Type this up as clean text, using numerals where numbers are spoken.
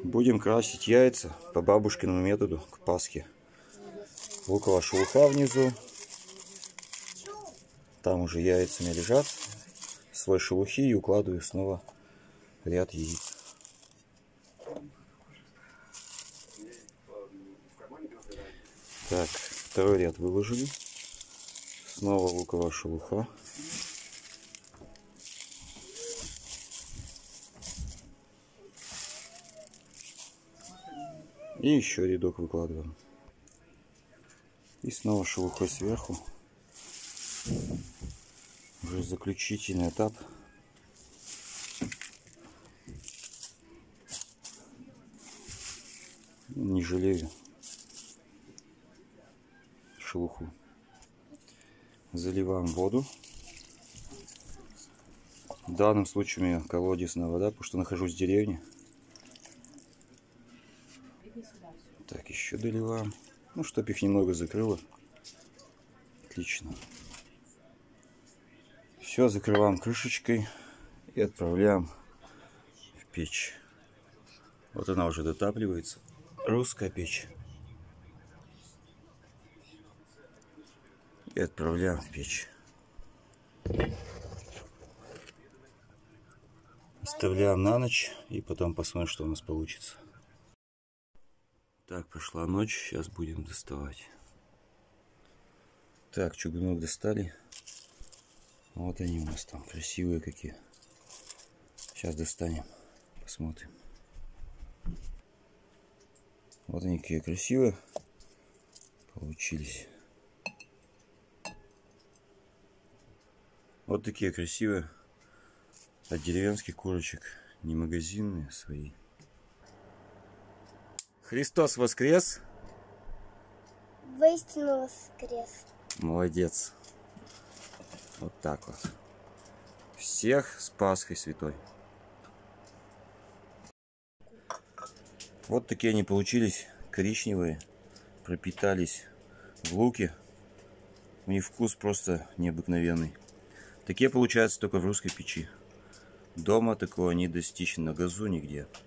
Будем красить яйца по бабушкиному методу к Пасхе. Луковая шелуха внизу. Там уже яйцами лежат. Слой шелухи и укладываю снова ряд яиц. Так, второй ряд выложили. Снова луковая шелуха. И еще рядок выкладываем. И снова шелухой сверху. Уже заключительный этап. Не жалею шелуху. Заливаем воду. В данном случае у меня колодезная вода, потому что нахожусь в деревне. Так, еще доливаем. Ну, чтобы их немного закрыло. Отлично. Все, закрываем крышечкой и отправляем в печь. Вот она уже дотапливается. Русская печь. И отправляем в печь. Оставляем на ночь и потом посмотрим, что у нас получится. Так, прошла ночь, сейчас будем доставать. Так, чугунок достали. Вот они у нас там, красивые какие. Сейчас достанем, посмотрим. Вот они какие красивые получились. Вот такие красивые. От деревенских курочек, не магазинные, свои. Христос воскрес! Воистину воскрес! Молодец! Вот так вот. Всех с Пасхой святой! Вот такие они получились, коричневые, пропитались в луке. У них вкус просто необыкновенный. Такие получаются только в русской печи. Дома такого не достичь на газу нигде.